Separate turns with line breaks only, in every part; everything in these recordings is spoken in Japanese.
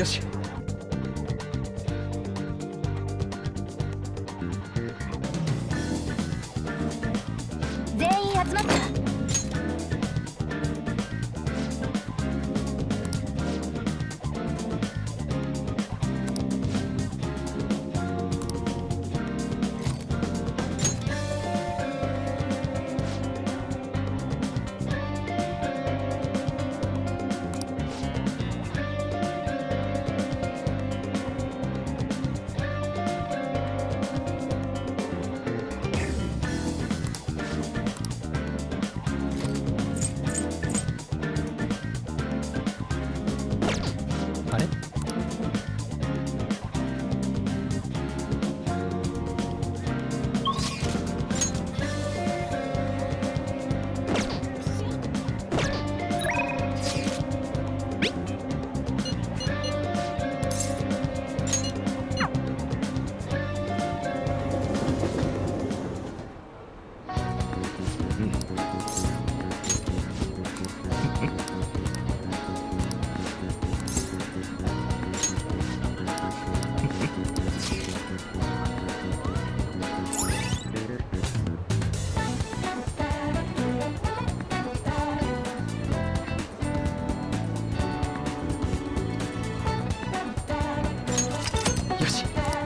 よし。
全員集まった。
あれ？よし。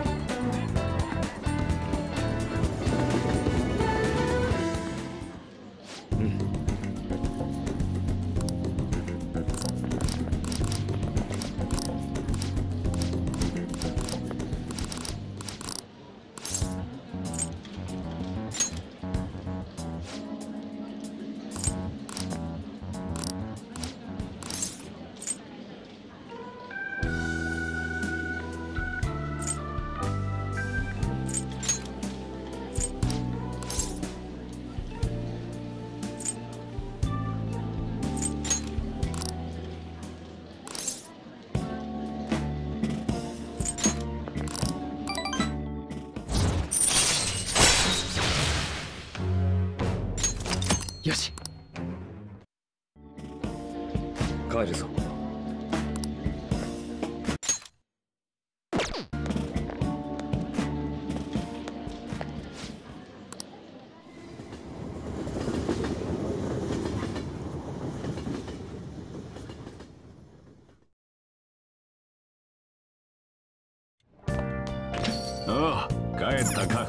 よし。
帰るぞ。
ああ、帰ったか。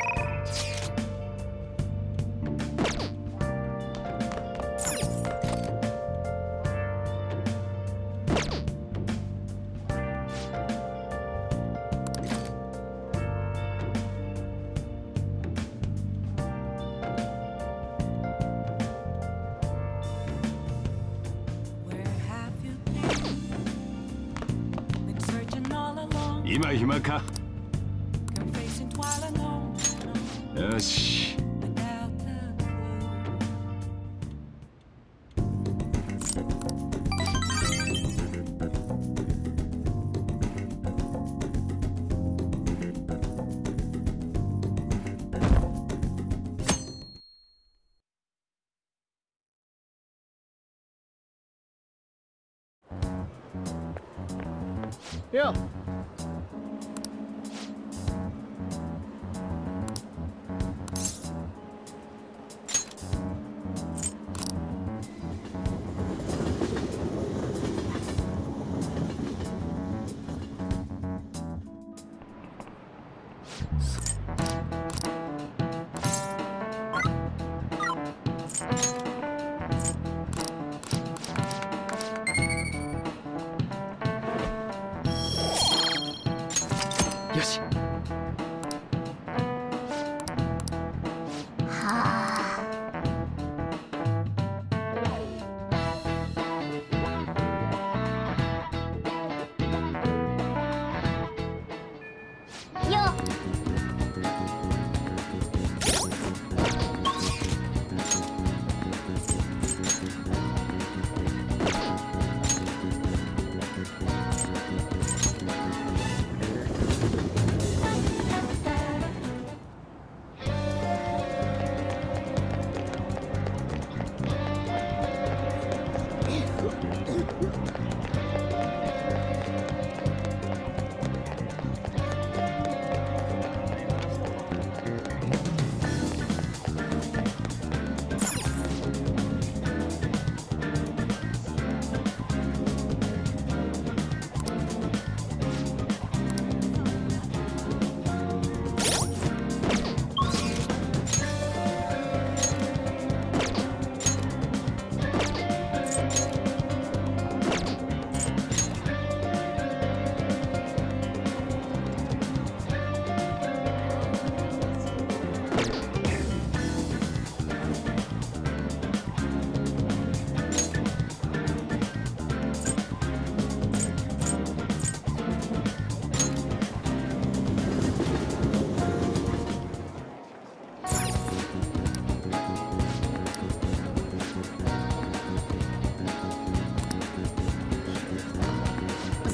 今暇か。よし。
よ。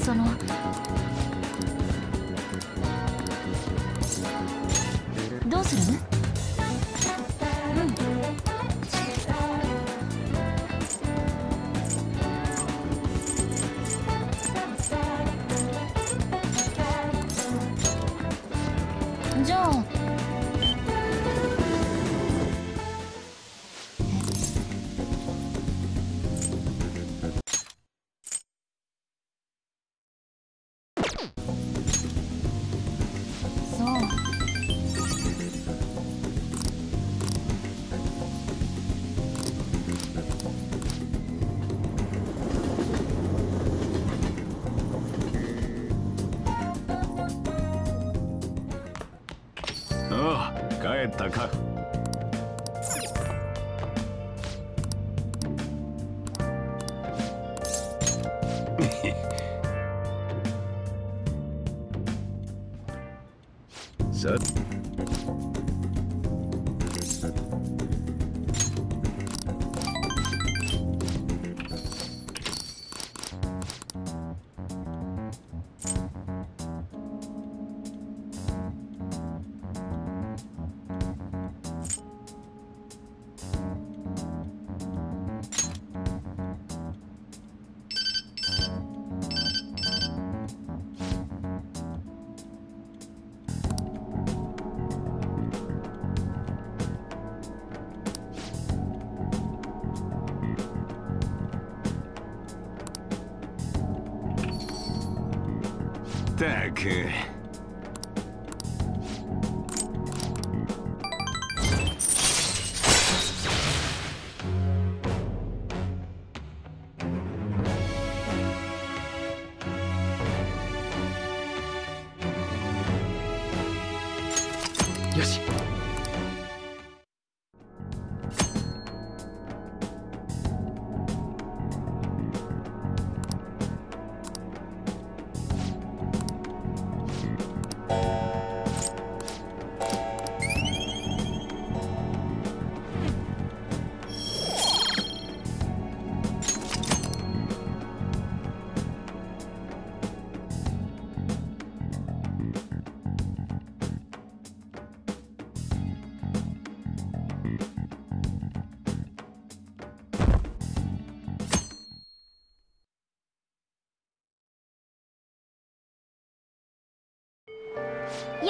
そのどうする？じゃあ
ああ、帰ったか。さったく。
よし。
よ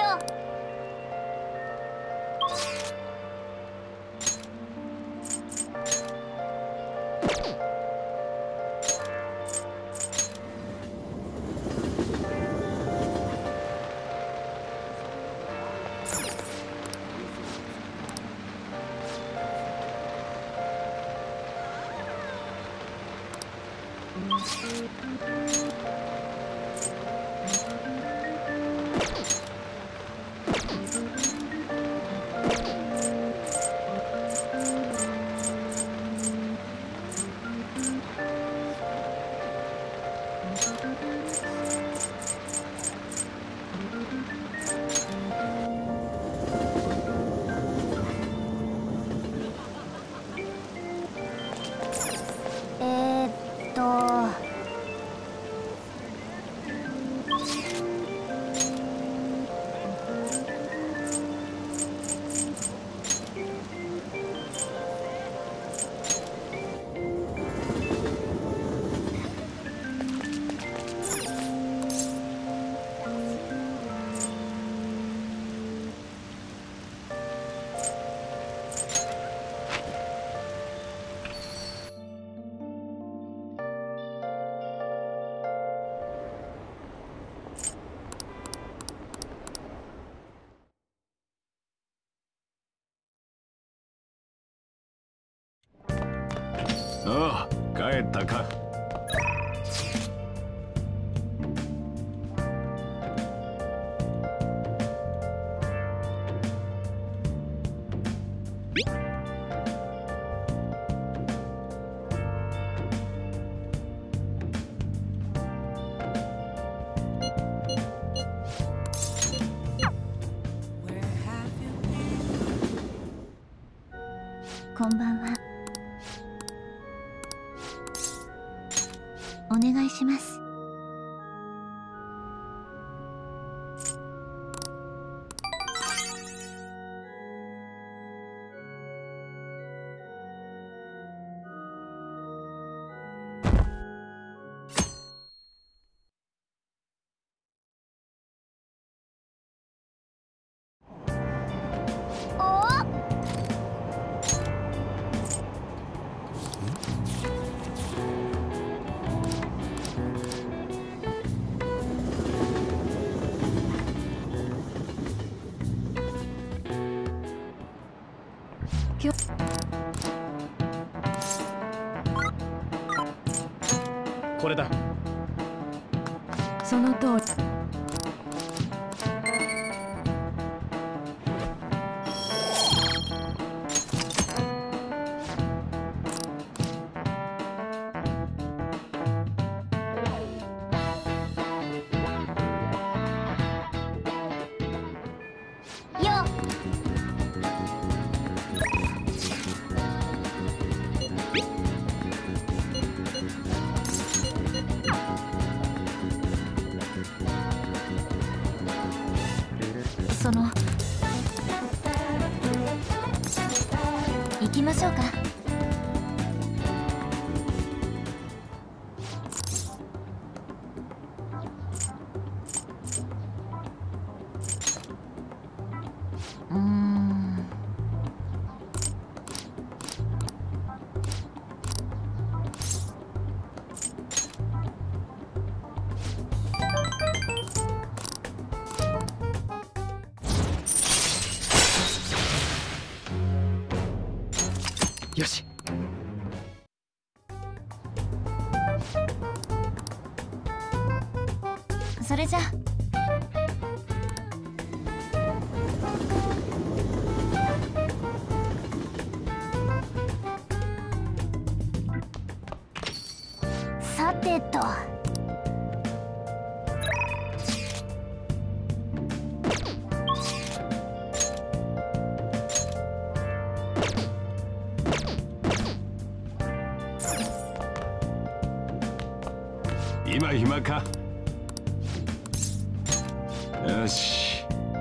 ーっと
ああ、帰ったか。
こんばんは。お願いします。
これだ。
その通り。
よ
その
行きましょうか。
よし。
それじゃ。さてと。
今暇か。よし。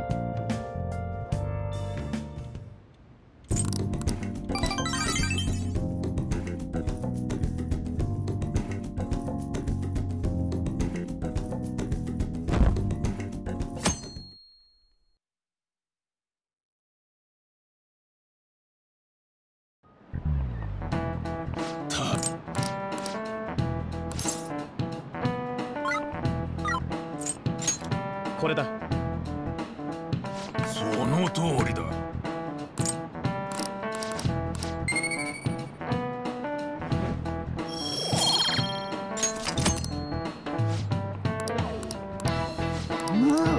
これだ。
その通りだ。
ムー。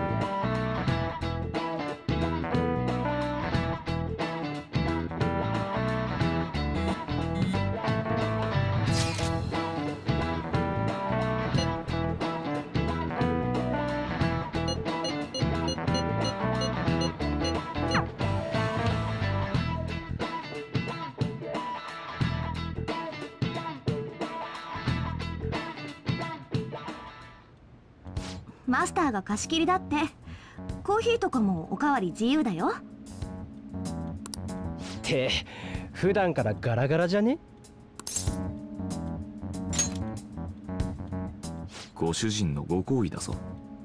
マスターが貸し切りだって。コーヒーとかもおかわり自由だよ。
って普段からガラガラじゃね？
ご主人のご厚意だぞ。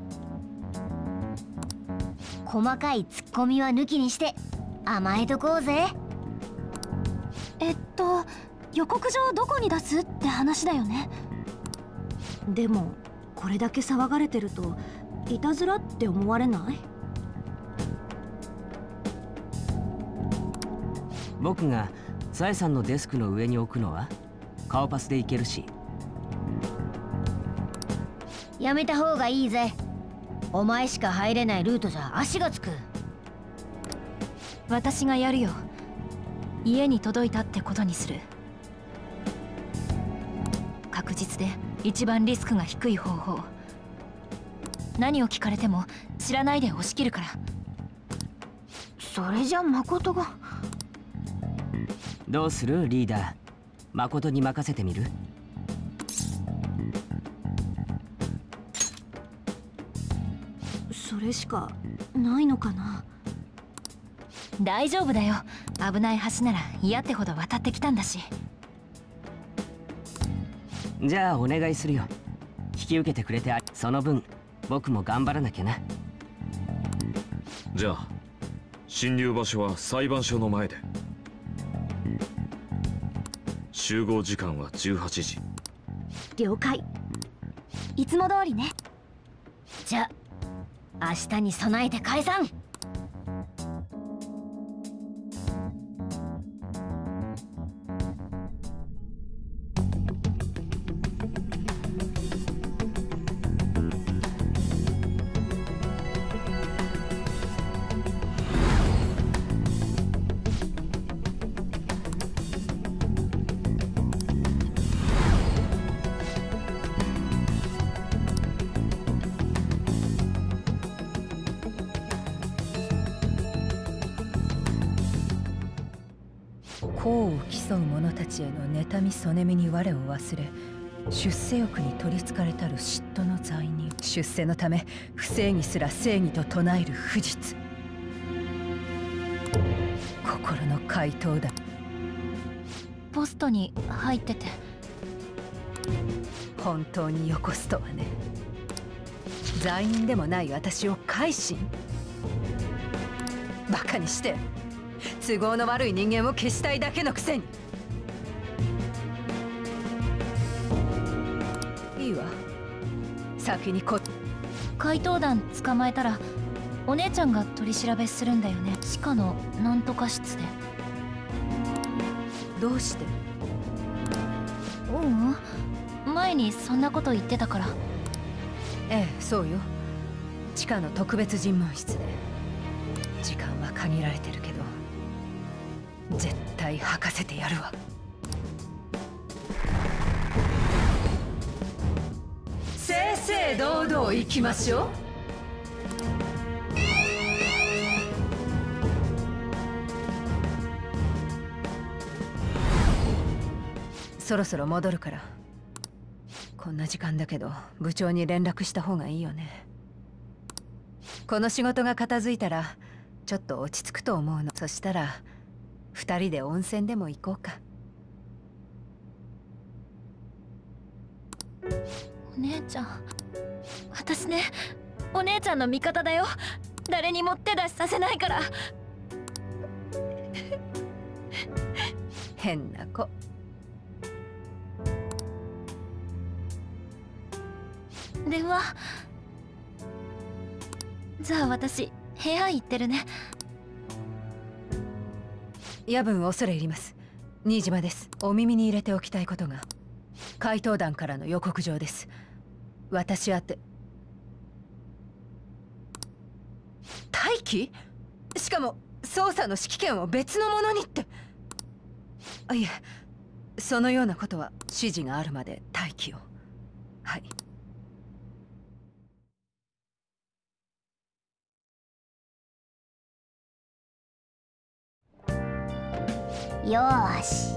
細かいツッコミは抜きにして甘えとこうぜ。
予告状どこに出すって話だよね。でもこれだけ騒がれてるといたずらって思われない？
僕がサエさんのデスクの上に置くのは顔パスでいけるし。
やめた方がいいぜ。お前しか入れないルートじゃ足がつく。
私がやるよ。家に届いたってことにする。確実で一番リスクが低い方法。何を聞かれても知らないで押し切るから。
それじゃ誠が。
どうするリーダー、誠に任せてみる？
それしかないのかな。
大丈夫だよ。危ない橋なら嫌ってほど渡ってきたんだし。
じゃあお願いするよ。引き受けてくれてその分僕も頑張らなきゃな。
じゃあ侵入場所は裁判所の前で。集合時間は18時。
了解。
いつも通りね。じゃあ明日に備えて解散。
競う者たちへの妬みそねみに我を忘れ、出世欲に取りつかれたる嫉妬の罪人。出世のため不正義すら正義と唱える不実。心の怪盗だ。
ポストに入ってて。
本当によこすとはね。罪人でもない私を改心。バカにして都合の悪い人間を消したいだけのくせに。いいわ、先に
怪盗団捕まえたらお姉ちゃんが取り調べするんだよね。地下のなんとか室で。
どうして？
前にそんなこと言ってたから。
ええ、そうよ。地下の特別尋問室で。時間は限られてるけど絶対吐かせてやるわ。正々堂々行きましょう。そろそろ戻るから。こんな時間だけど部長に連絡した方がいいよね。この仕事が片付いたらちょっと落ち着くと思うの。そしたら2人で温泉でも行こうか。
お姉ちゃん、私ね、お姉ちゃんの味方だよ。誰にも手出しさせないから。
変な子。
電話。じゃあ私部屋行ってるね。
夜分恐れ入ります。新島です。お耳に入れておきたいことが。怪盗団からの予告状です。私宛て。待機？しかも捜査の指揮権を別のものにって。あ、いえ、そのようなことは指示があるまで待機を。はい。
よーし。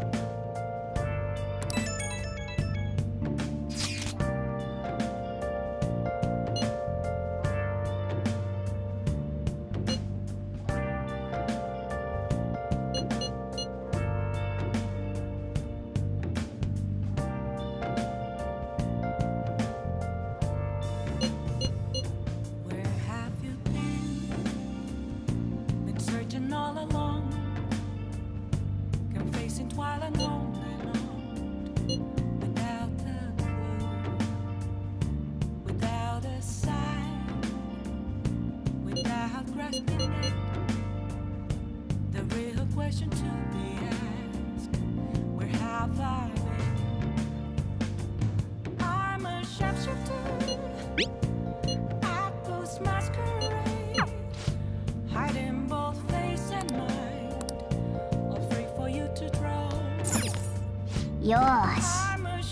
よーし。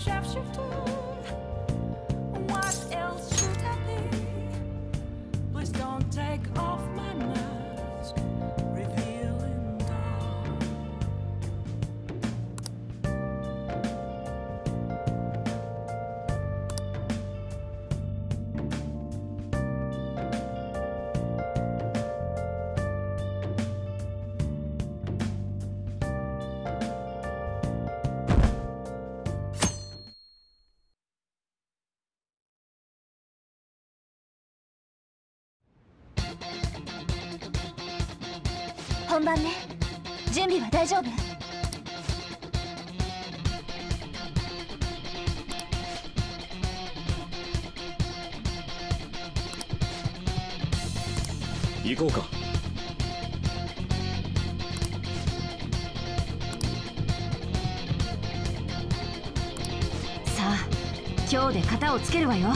本番ね。準備は大丈夫？
行こうか。
さあ、今日で型をつけるわよ。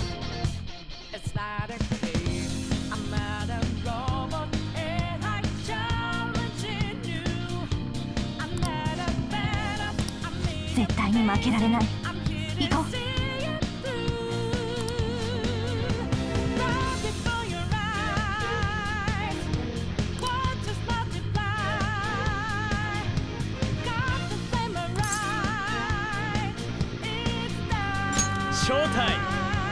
絶対に負けられない。行こう。
ショータイム。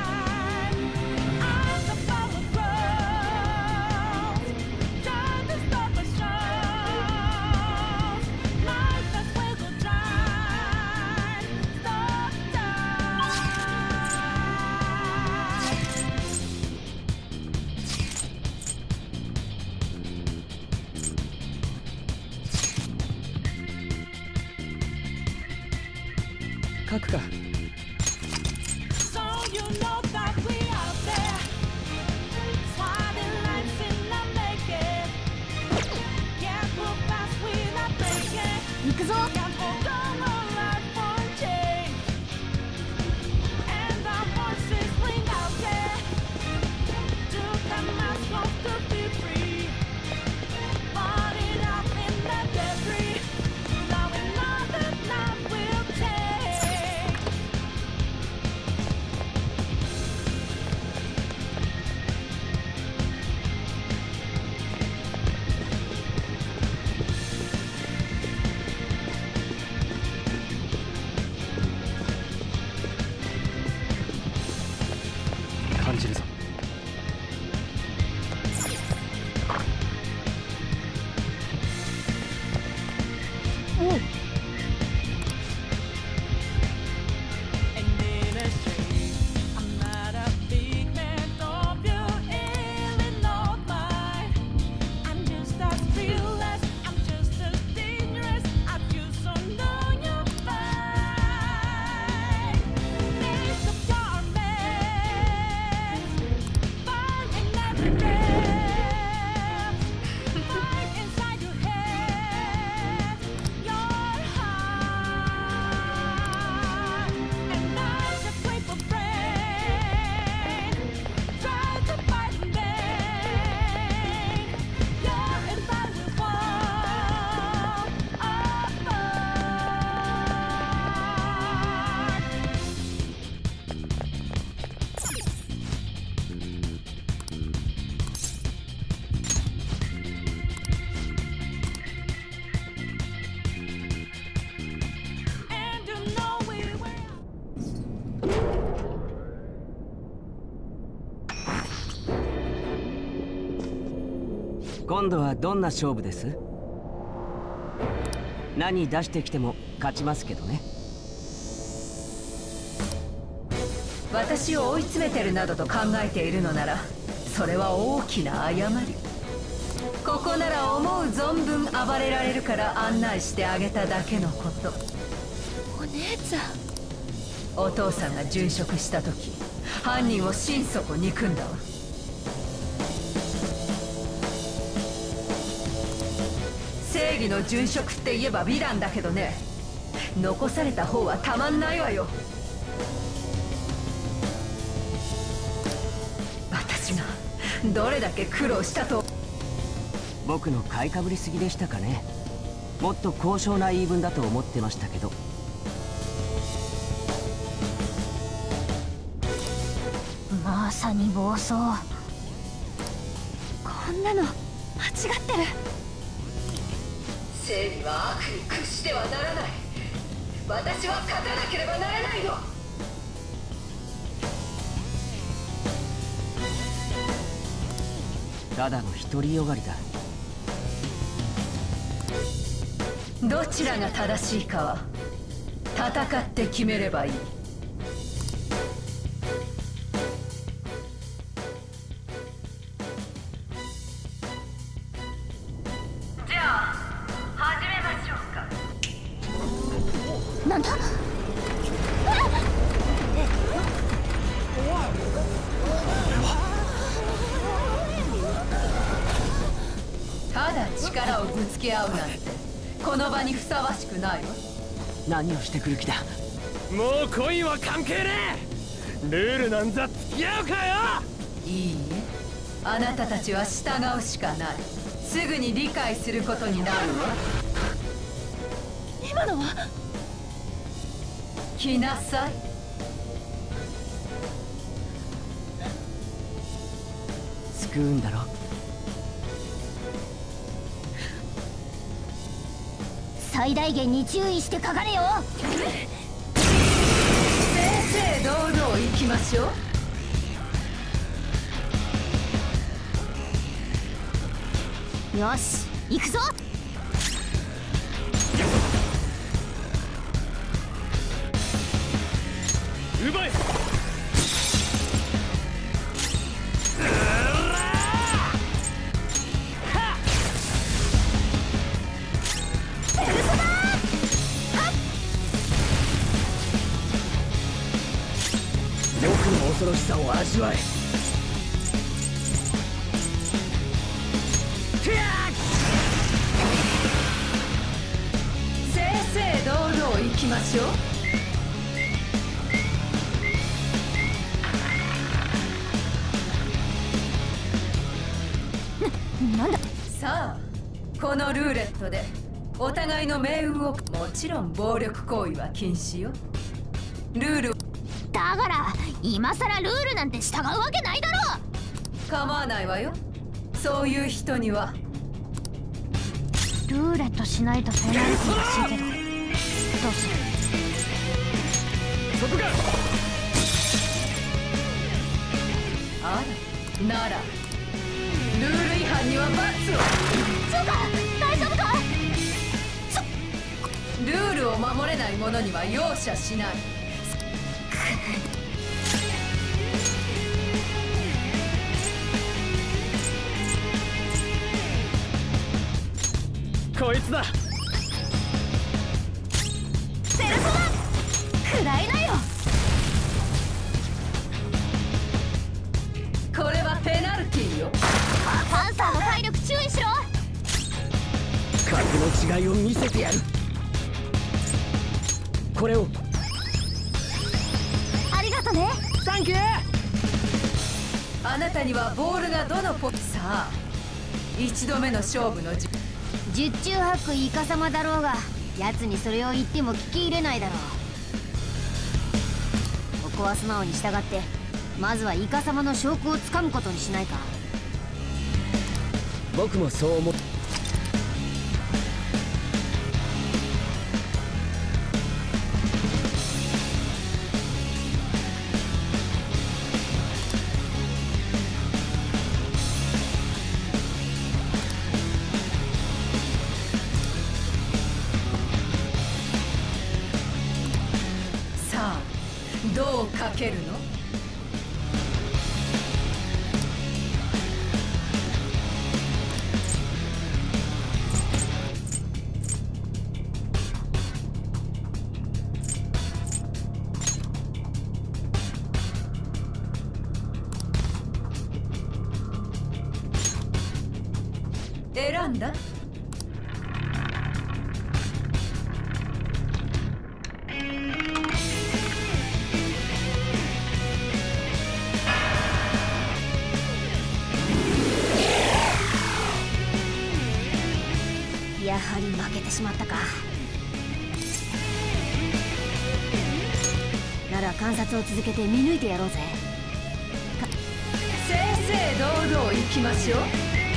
書くか。
行くぞ。
感じるぞ。
今度はどんな勝負です？何出してきても勝ちますけどね。
私を追い詰めてるなどと考えているのなら、それは大きな誤り。ここなら思う存分暴れられるから案内してあげただけのこと。
お姉ちゃん。
お父さんが殉職した時、犯人を心底憎んだわ。正義の殉職って言えばヴィランだけどね、残された方はたまんないわよ。私がどれだけ苦労したと。
僕の買いかぶりすぎでしたかね。もっと高尚な言い分だと思ってましたけど。
まさに暴走。こんなの間違ってる。
正義は悪に屈してはならない。私は勝たなければならないの。
ただの独りよがりだ。
どちらが正しいかは戦って決めればいい。じゃあ始めましょうか。
なんだ。
ただ力をぶつけ合うなんてこの場にふさわしくないわ。
何をしてくる気だ。
もう恋は関係ねえ。ルールなんざ付き合うかよ。
いいえ、あなたたちは従うしかない。すぐに理解することになるわ。
今のは。
来なさい。
救うんだろ。
最大限に注意してかかれよ。
正々堂々 しょ
う。よし行くぞ。
奪え。僕の恐ろしさを味わえ。
正々堂々行きましょう。
なんだ。
さあこのルーレットでお互いの命運を。もちろん暴力行為は禁止よ。ルール
だから今さらルールなんて従うわけないだろ。
構わないわよ。そういう人には。
ルーレットしないとペナルティーらしいけど、どうする。
そこか。
あらならルール違反には罰を。
そうか、大丈夫か。
ルールを守れない者には容赦しない。
こいつだ。
ペルソナ、食らいなよ。
これはペナルティーよ。
パンサーの体力注意しろ。
格の違いを見せてやる。これを。
ありがとね。
サンキュー。
あなたにはボールがどのポ。さあ一度目の勝負の
十中八九イカサマだろうが、奴にそれを言っても聞き入れないだろう。ここは素直に従って、まずはイカサマの証拠をつかむことにしないか。
僕もそう思う。
さあどうかけるの。選んだ。
やはり負けてしまったか。なら観察を続けて見抜いてやろうぜ。
正々堂々行きましょう。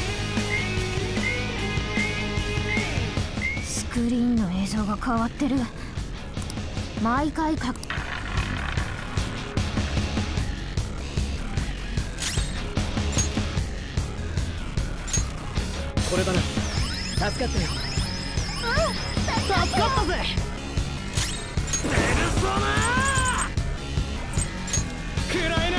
スクリーンの映像が変わってる。毎回こ
れだな。助かったよ。助かったぜ。ペルソナー。暗いな。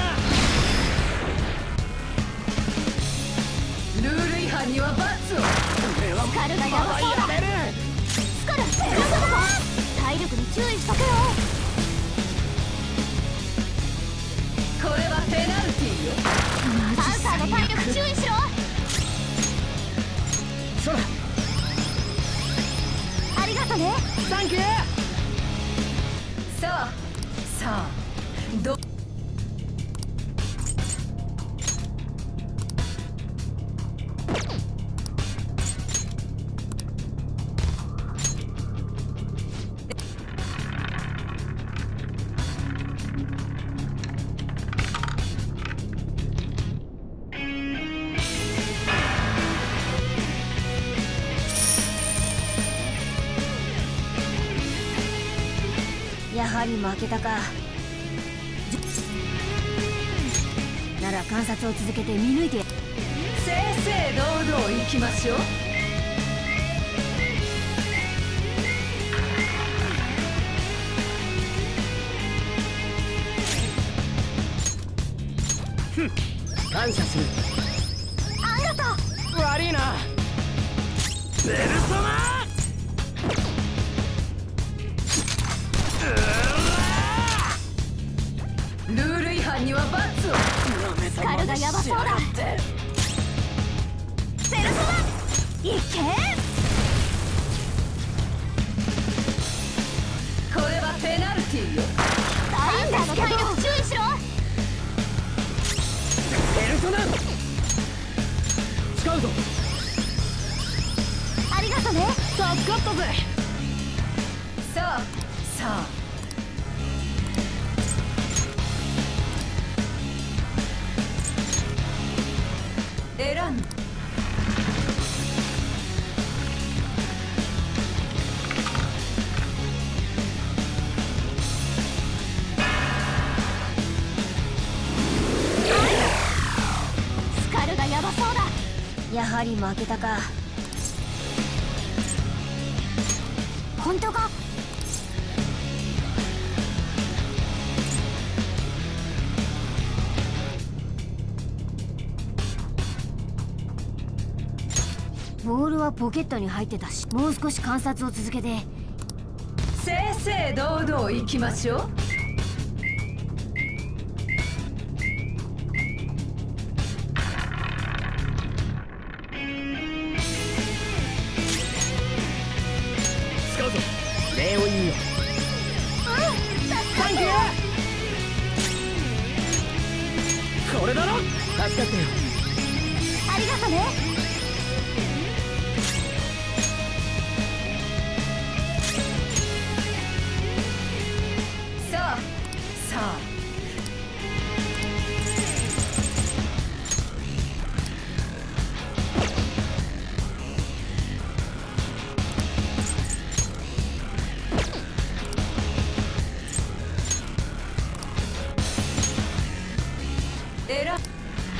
ルール違反には罰を。
スカルがやばそうだ。スカル、ペルソナー。体力に注意しとけよ。
これはペナルティーよ。
パンサーの体力注意しろ。
そら。
ありがとね。
サンキュー。
さあさあど。
やはり負けたか。 なら観察を続けて見抜いて。
正々堂々行きましょう。
感謝する。
ありがとう。
悪いなベルソナ。
ルール違反には罰を。
スカルがヤバそうだ。ペルソナいけ。
これはペナルティーよ。
大んだの体力注意しろ。
ペルソナ使うぞ。
ありがとね。
助かったぜ。
さあさあ、選んだ。
スカルがヤバそうだ。やはり負けたか。本当か。ボールはポケットに入ってたし、もう少し観察を続けて。
正々堂々行きましょう。
使うぞ。礼を言うよ。サンキュー。これだろ。助かったよ。
ありがとね。
さあさあ、選ん。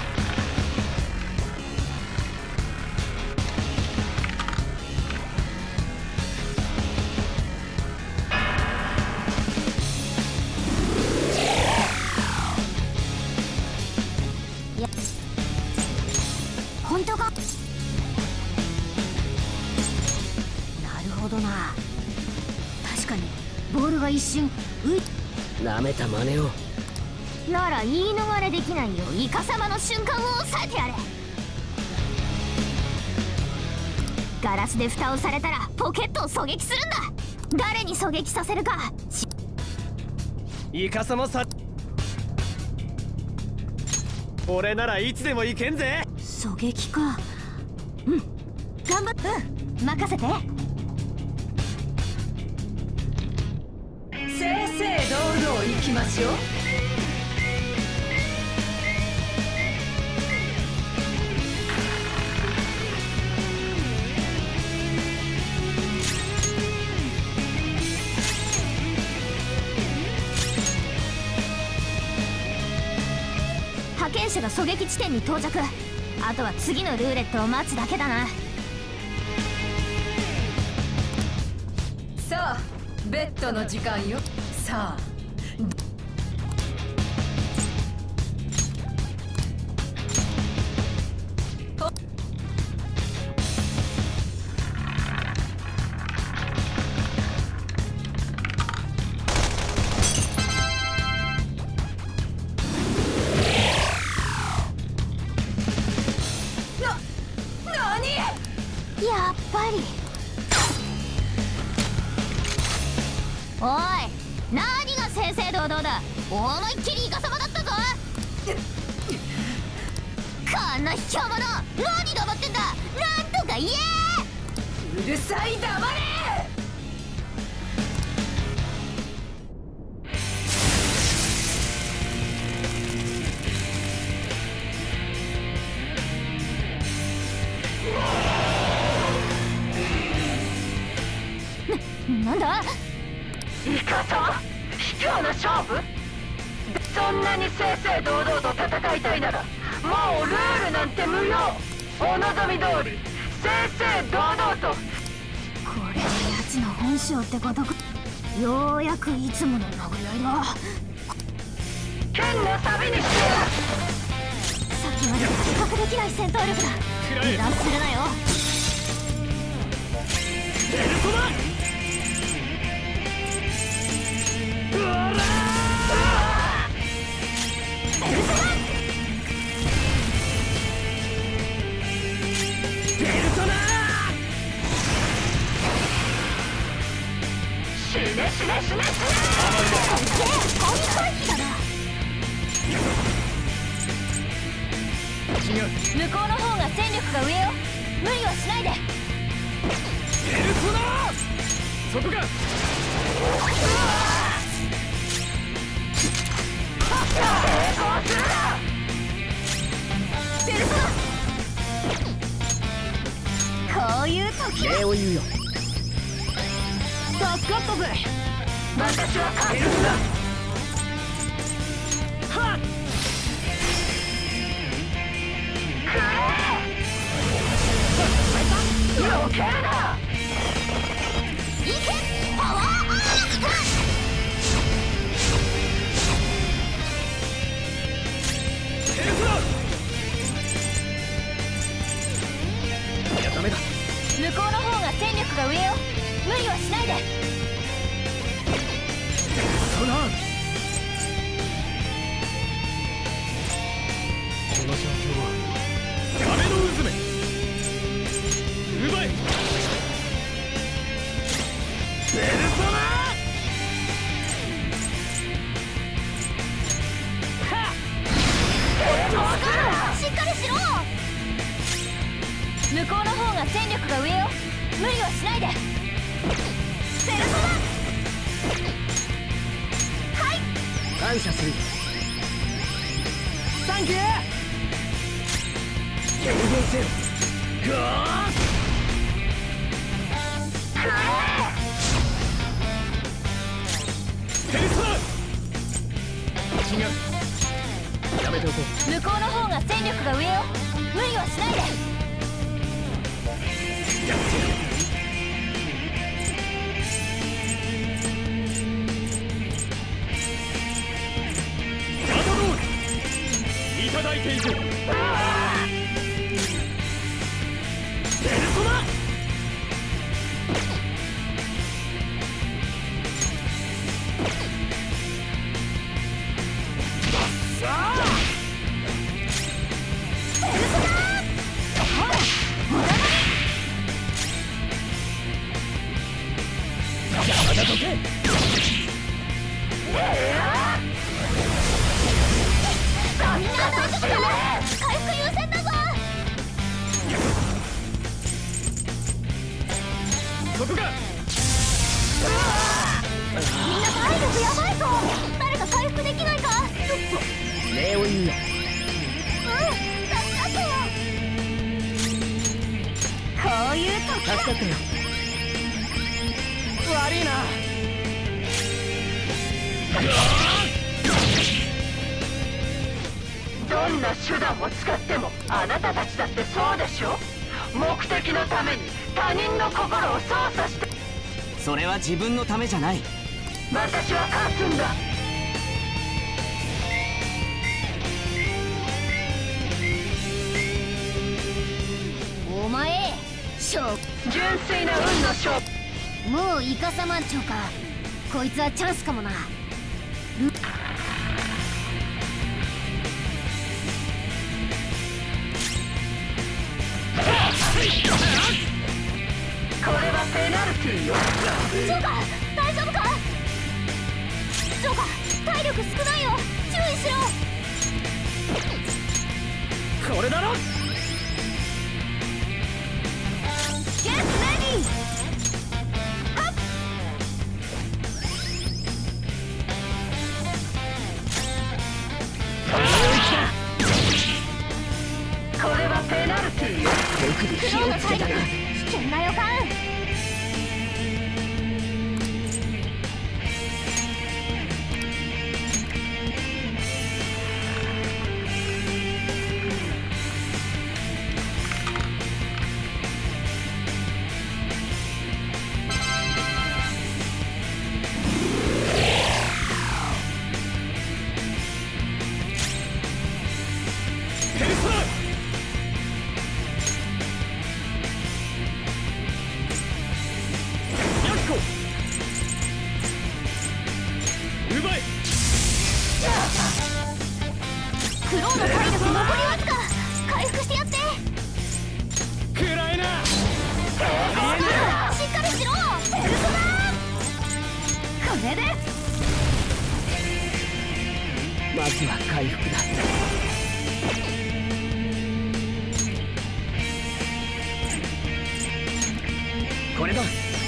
本当か。なるほどな。確かにボールが一瞬
なめた真似を。
なら言い逃れできないよ。イカ様の瞬間を抑えてやれ。ガラスで蓋をされたらポケットを狙撃するんだ。誰に狙撃させるか。
イカ様さ。俺ならいつでもいけんぜ。
狙撃か。うん、頑張って。任せて。
正々堂々行きましょう。
派遣者が狙撃地点に到着。あとは次のルーレットを待つだけだな。
さあベッドの時間よ。さあ
やっぱり。おい、何が正々堂々だ。思いっきりイカ様だったぞ。この卑怯者、何黙ってんだ。なんとか言え。
うるさい、黙れ。
なんだ。
イカ様、卑怯な勝負。
そんなに正々堂々と戦いたいならもうルールなんて無用。お望み通り正々堂々と。
これが奴の本性ってことか。ようやくいつもの殴り合いが。
剣のサビにしてやる。
先まで比較できない戦闘力だ。油断するなよ。
ペルソナうわら
ペルソナ
ペルソナ
死ね死ね死ね死ね。
すっげえ鬼回避だな。
向こうの方が戦力が上よ。無理はしないで。
ペルソナそこか。
ペルソナこういう時
礼を言うよ。助かったぜ。
私は勝つ。
ペルソナはっ
余計だ。
いけパワーアタック。
ペルソナいやダメだ。
向こうの方が戦力が上よ。無理はしないで。
ペルソナこの状況は壁の渦め奪え。ペルソナ
しっかりしろ。
向こうの方が戦力が上よ。無理はしないで。
ペルソナ
感謝する。サンキュー。軽減せよ。ゴーペルソナ違う。やめておこう。
向こうの方が戦力が上よ。無理はしないで。
やってやる。ガドロールいただいていく。ペルソナさあ邪魔だとけ。
みんな大丈夫かな。回復優先だぞ。
そこか。
みんな体力やばいぞ。誰か回復できないか。
礼を言うよ。
助かったよ。こういう時
助かったよ。悪いな。
どんな手段を使ってもあなたたちだってそうでしょ。目的のために他人の心を操作して。
それは自分のためじゃない。
私は勝つんだ。
お前
純粋な運の勝負。
もうイカサマンチョか。こいつはチャンスかもな。
これはペナルティーよ。
ジョーカー大丈夫か。ジョーカー体力少ないよ。注意しろ。
これだろ。
ゲットレディー。
これはペナルティーよ。
クローの体力危険な予感。 の体力残りわずか。回復してやって。
食らえな。
しっかりしろペルソナ。これで
まずは回復だ。これだ。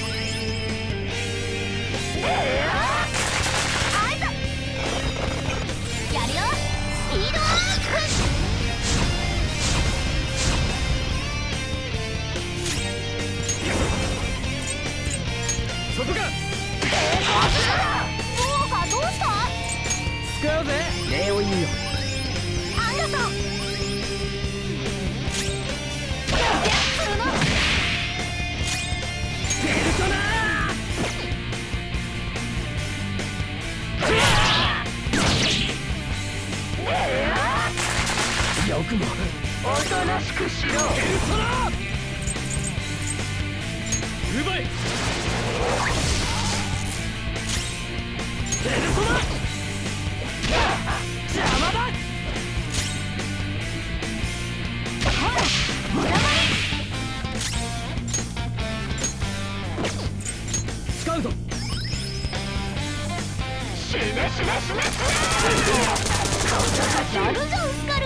やるよ。スピードアップ。
そこか。
どうした？
使うぜ。
礼を言うよ。
ありがとう。
ペルソナ
よくも
おとなしくしろ。
ペルソナ奪い。ペルソナ邪魔だ。使うぞ。
死ね死ね死ね死ね。
やるぞスカル。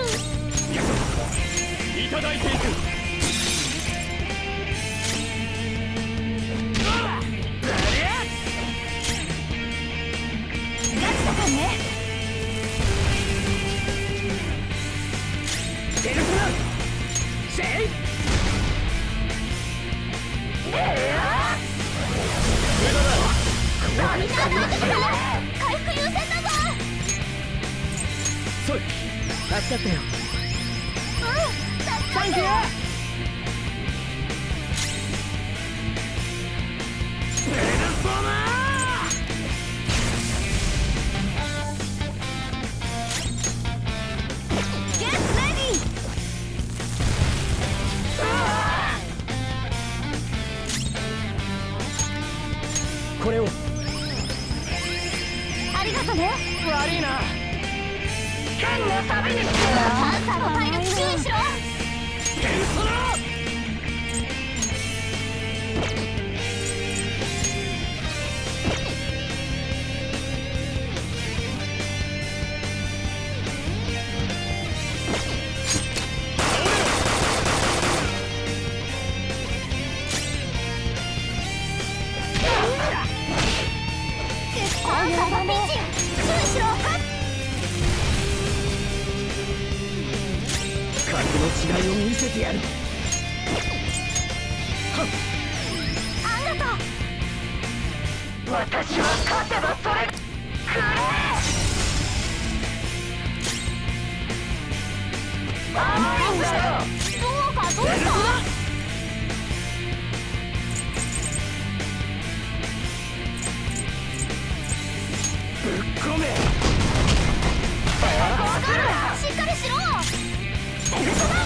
いただいていく。
ガチだからね。
ペルソナシェイ。
みんな大丈夫か？回復優先だぞ。
それ
助かったよ。
サンキュー。ペルソナ
ゲットレディー。
これを。
ありがとね。
悪いな。
剣の旅に
パンサーの体力注意しろ。
ペルソナ
パンサーのピンチ注意しろ。
格の違いを見せてやる。
ありがとう。
私は勝てばそれくれ。甘いんだよ。
どうかどうした？
ぶっ込め。
しっかりしろペルソナ。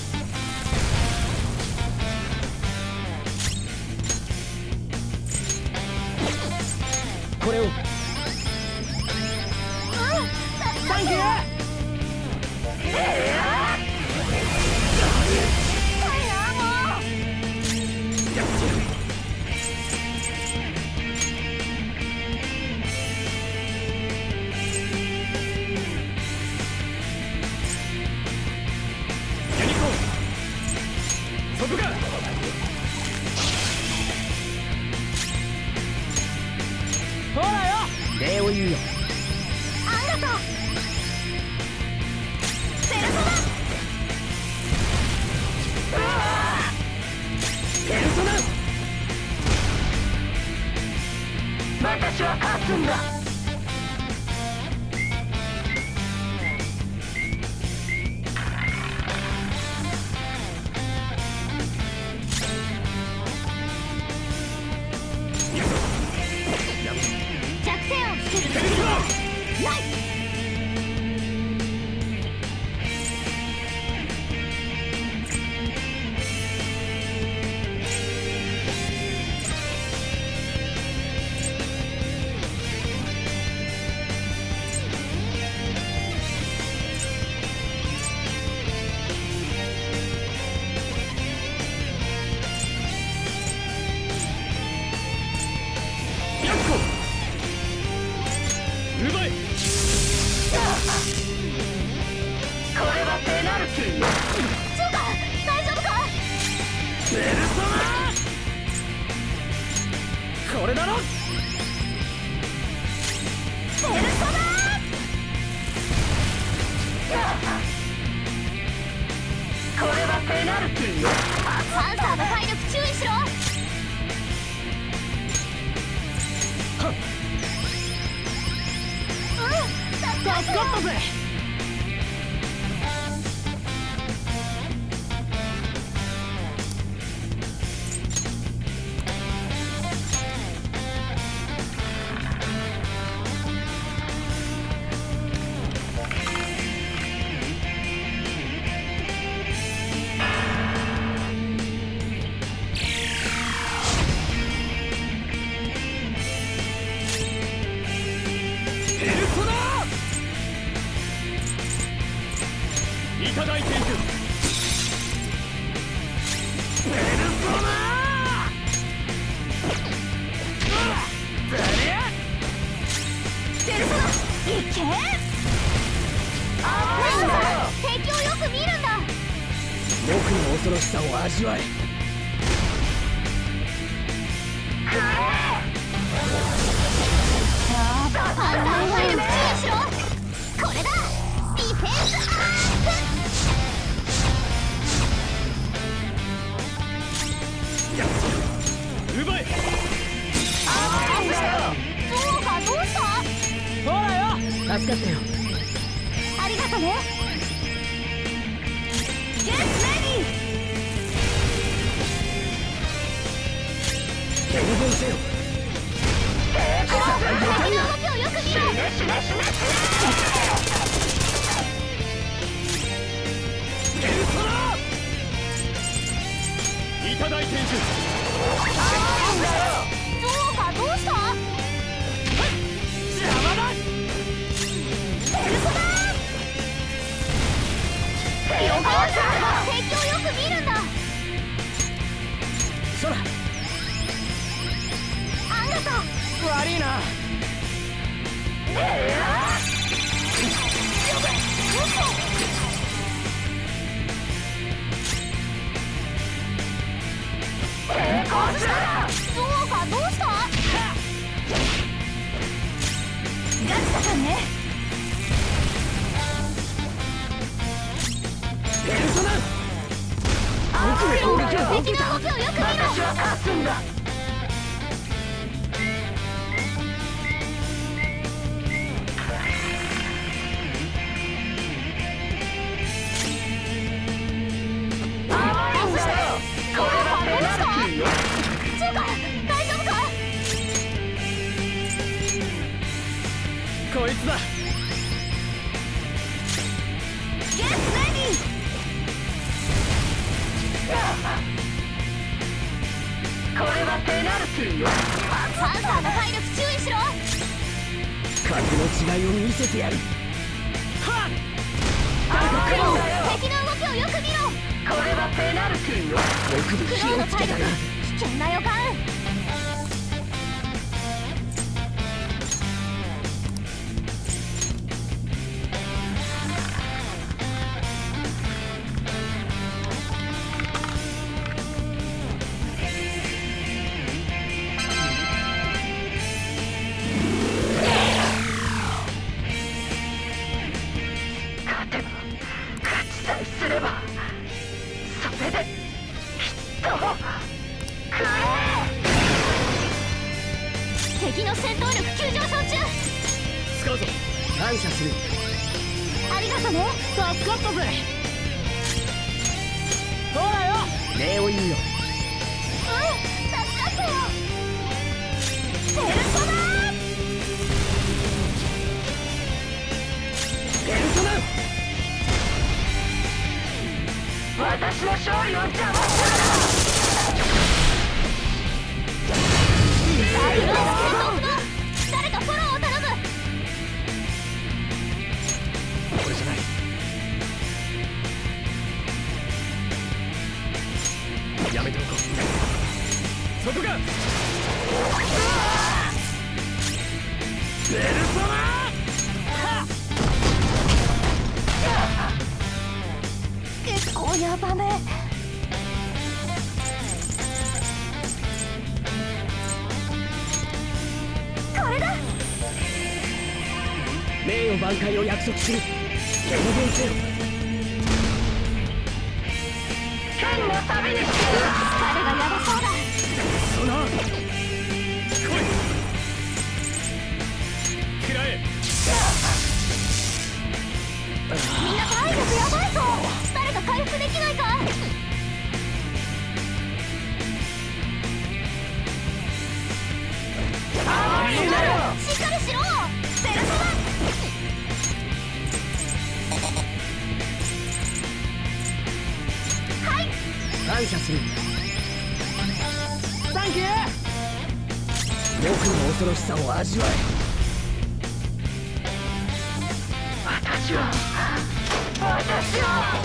これを。
サンキュー。ユニコーンそこか。ほらよ。
礼を言うよ。
ありがとう。ペルソナ。
ペルソナ
私は勝つんだ。
弱点をつける。
ペルソナ
ナイス。 大丈夫か？
ペルソナこれだろ。
ペルソナ
これはペナルティーよ。
パンサーの体力注意しろ。
助かったぜ。いただいていく。ペルソナ
ペルソナいけ。敵をよく見るんだ。
僕の恐ろしさを味わえ。
パンサーの体力注意しろ。これだ。ディフェンスアップ。
奪え。
そうか、どうした？
ほらよ。助かったよ。
ありがとね。ゲットレディ。
厳厳せよ。
敵の動きをよく見ろ。
ペルソナいただいていく。
そうか、どうした？
邪魔だ。
ペルソナ敵をよく見るんだ。
そら
あんがとう。
悪いな。
そうか、どうした？ガチだからね。
ペルソナ
敵の動きをよく見ろ。
私は勝つんだ。
こいつだ。
ゲットレディ。
これはペナルティーよ。
パンサーの体力注意しろ。
格の違いを見せてやる。はっ。
敵の動きをよく見ろ。
これはペナルティーよ。
僕に
クローの
火をつけたが。
体力危険な予感。
すればそれできっと
敵の戦闘力急上昇中。
使うぞ。感謝する。
ありがとね。
助かったぜ。ほらよ。礼を言うよ。
助かったよ。ペルソナ
ペルソナ
私の勝利を邪魔す
クローの戦闘不能。誰かフォローを頼む。
これじゃない。やめておこう。そこか。ペルソナ
場面。これだ。
名誉挽回を約束する。手の分せよ。
剣の旅にしてる。
彼がやばそうだ。
その来い。食らえ。
みんな体力やばいぞ。誰か回復できないか。しっかりしろ。ペルソナ。はい。
感謝する。サンキュー。僕の恐ろしさを味わえ。
私は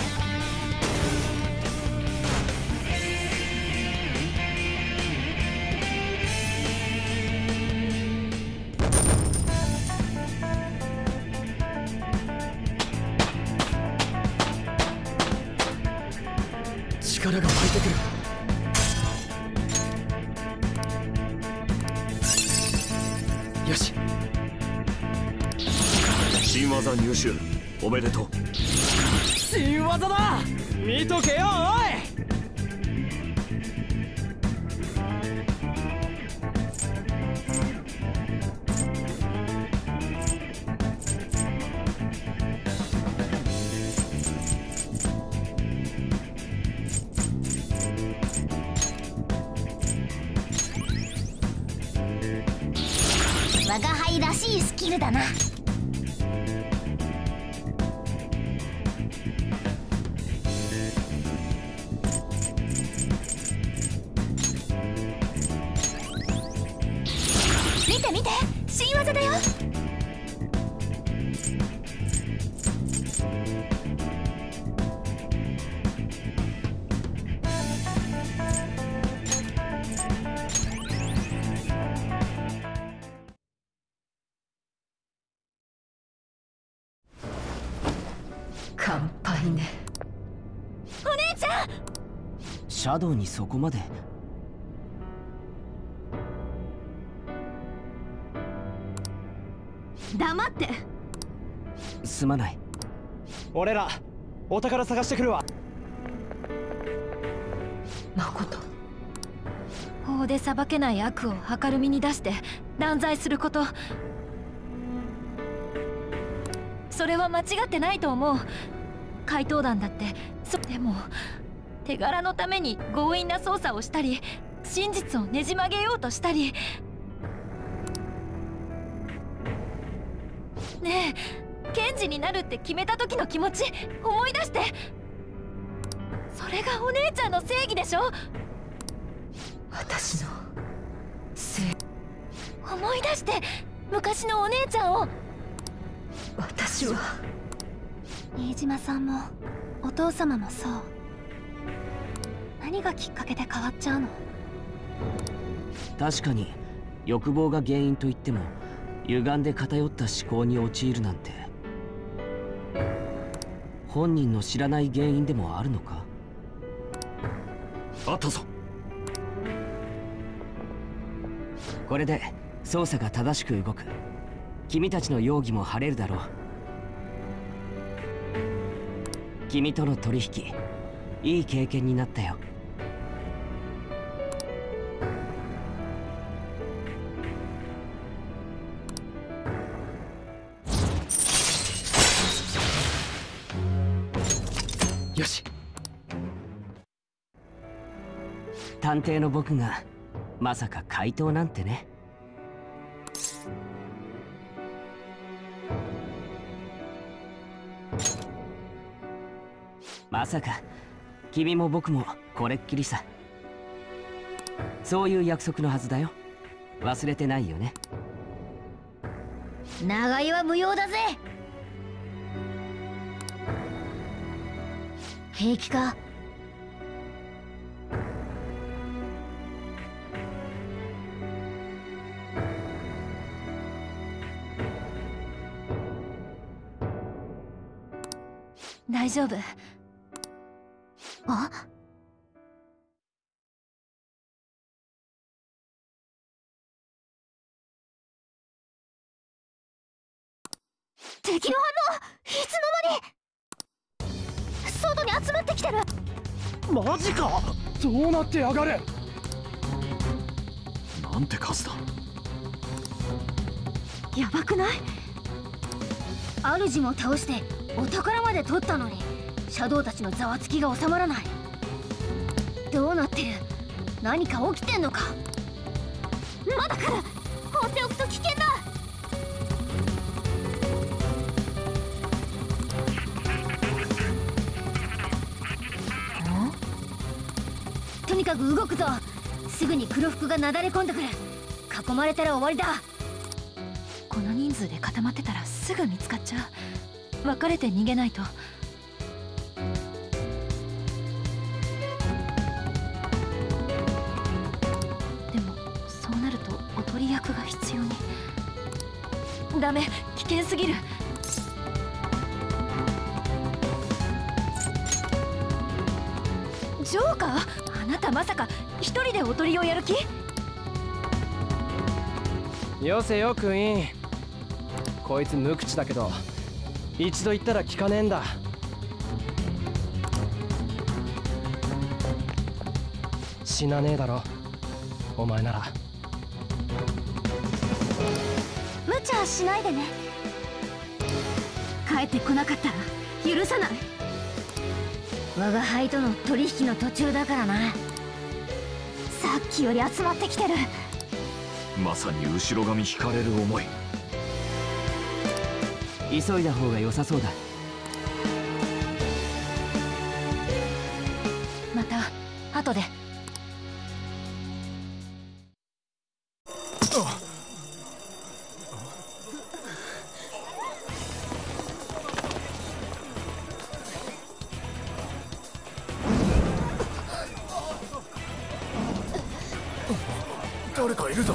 力が湧いてくる。よし。
新技入手おめでとう。
新技だ。見とけよおい。
我が輩らしいスキルだな。見て見て、新技だよ。
乾杯ね。
お姉ちゃん。
シャドウにそこまで。
黙って。
すまない。
俺らお宝探してくるわ。
誠。
法で裁けない悪を明るみに出して断罪すること、それは間違ってないと思う。怪盗団だってでも手柄のために強引な捜査をしたり真実をねじ曲げようとしたり。ねえ、検事になるって決めた時の気持ち思い出して。それがお姉ちゃんの正義でしょ。
私の正義。
思い出して昔のお姉ちゃんを。
私は
新島さんもお父様もそう。何がきっかけで変わっちゃうの？
確かに欲望が原因といっても歪んで偏った思考に陥るなんて本人の知らない原因でもあるのか。
あったぞ。
これで捜査が正しく動く。君たちの容疑も晴れるだろう。君との取引いい経験になったよ。
よし。
探偵の僕がまさか怪盗なんてね。まさか君も僕もこれっきりさ。そういう約束のはずだよ。忘れてないよね。
長居は無用だぜ。平気か？
大丈夫。
あ、敵の反応、いつの間に外に集まってきてる。
マジか、どうなってやがる。
なんて数だ。
やばくない？主も倒してお宝まで取ったのにシャドウたちのざわつきが収まらない。どうなってる？何か起きてんのか？まだ来る。放っておくと危険だ。とにかく動くぞ。すぐに黒服がなだれ込んでくる。囲まれたら終わりだ。
この人数で固まってたらすぐ見つかっちゃう。別れて逃げないと。でもそうなるとおとり役が必要に。ダメ、危険すぎる。ジョーカー、あなたまさか一人でおとりをやる気？
よせよクイーン。こいつ無口だけど一度言ったら聞かねえんだ。死なねえだろお前なら。
無茶しないでね。帰ってこなかったら許さない。我が輩との取引の途中だからな。さっきより集まってきてる。
まさに後ろ髪引かれる思い。
急いだ方が良さそうだ。
また後で。
誰かいるぞ。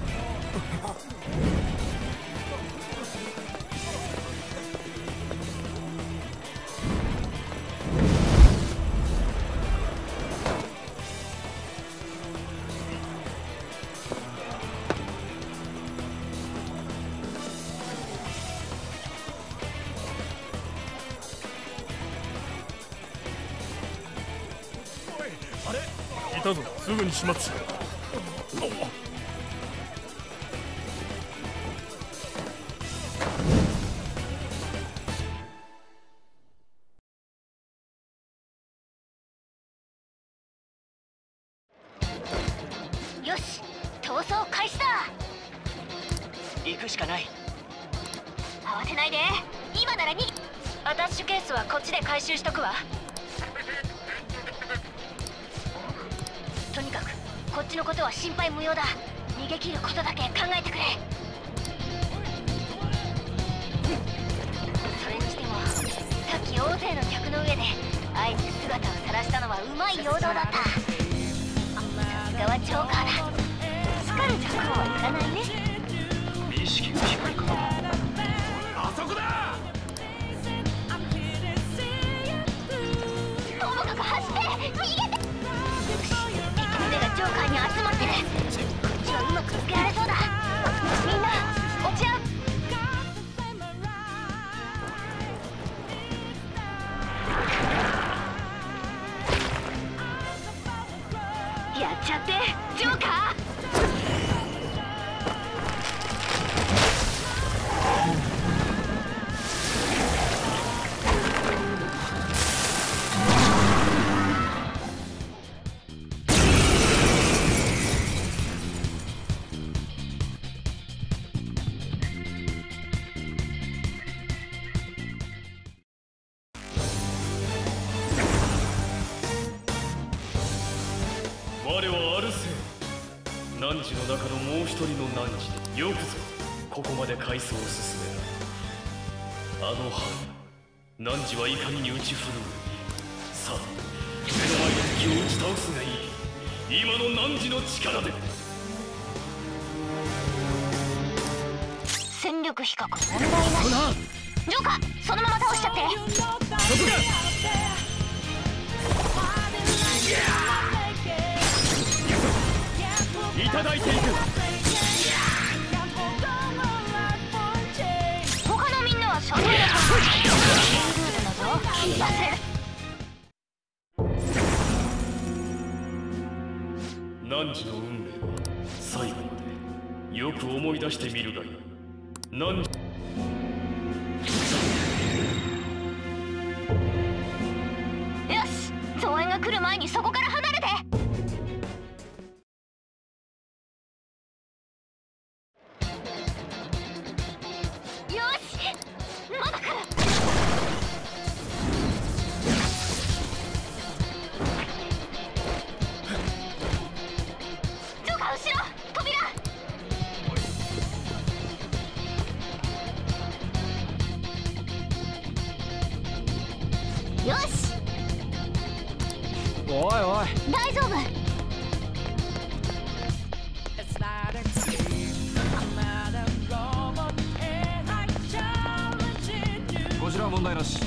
あれ、いたぞ。すぐに始末しろ。
よし、逃走開始だ。
行くしかない。
慌てないで。今ならに。
アタッシュケースはこっちで回収しとくわ。
とにかくこっちのことは心配無用だ。逃げ切ることだけ考えてくれ。それにしてもさっき大勢の客の上であえて姿を晒したのはうまい陽動だった。さすがはジョーカーだ。疲れじゃこうはいかないね。
意識が低いかな。
あそこだ。
ともかく走って逃げて。よし、敵の腕がジョーカーに集まってる。こっちはうまくつけられそうだ。みんな落ち合う。やっちゃってジョーカー。
我はアルセーヌ、汝の中のもう一人の汝でよくぞここまで階層を進めた。あの春汝は怒りに打ち振るう。さあ目の前の敵を打ち倒すがいい。今の汝の力で。
戦力比較問題なし。ジョーカー、そのまま倒しちゃって。
そこか。
いていく。
他のみんなはシャドウだからルールだぞ。出せ。
汝の運命は最後までよく思い出してみるがいい。汝
よし、増援が来る前にそこから離れて。よし、まだ来る。ジョーカー後ろ、扉。よし、
おいおい、
大丈夫。
こちらは問題なし。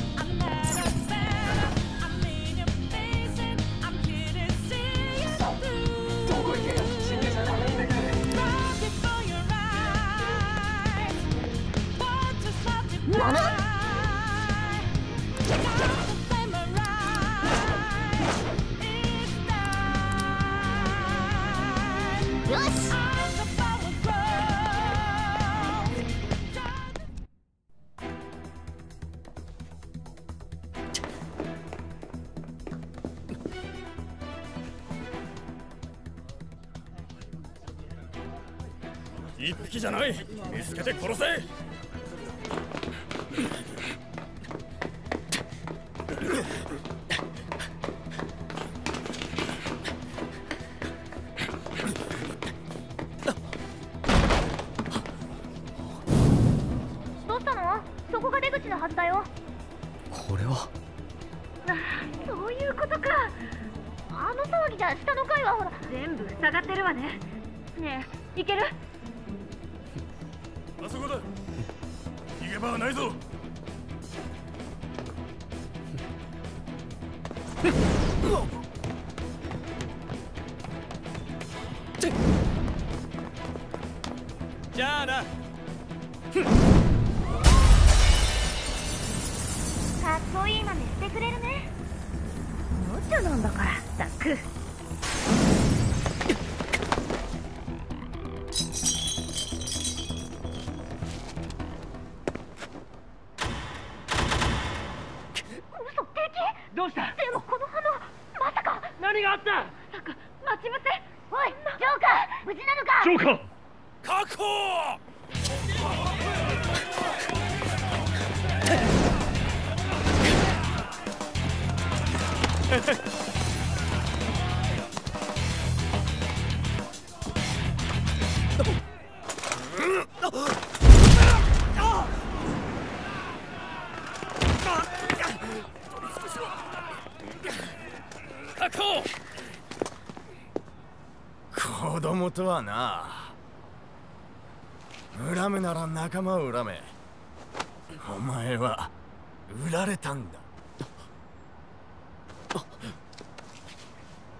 よし。
一匹じゃない。見つけて殺せ。
どうしたの？そこが出口のはずだよ。
これは
そういうことか。あの騒ぎじゃ下の階はほら全部塞がってるわね。ねえ、行ける？
あそこだ。逃げ場はないぞ。じゃあな。
かっこいい真似してくれるね。おもちゃなんだから、ザック。嘘、敵？
どうした？
でもこの花、まさか。
何があった？
なんか待ち伏せ。おい、ジョーカー、無事なのか？
ジョーカー。
確保。確保。
子供とはな。恨むなら仲間を恨め。お前は売られたんだ。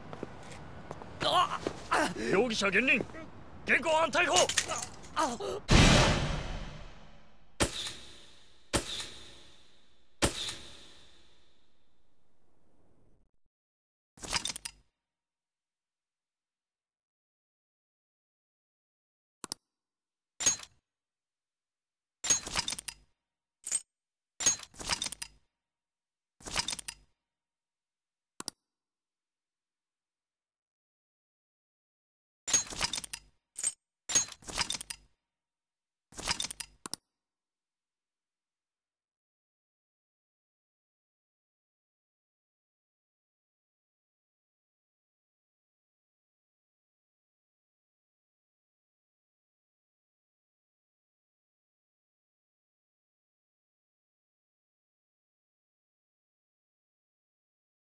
容疑者現任。現行犯逮捕。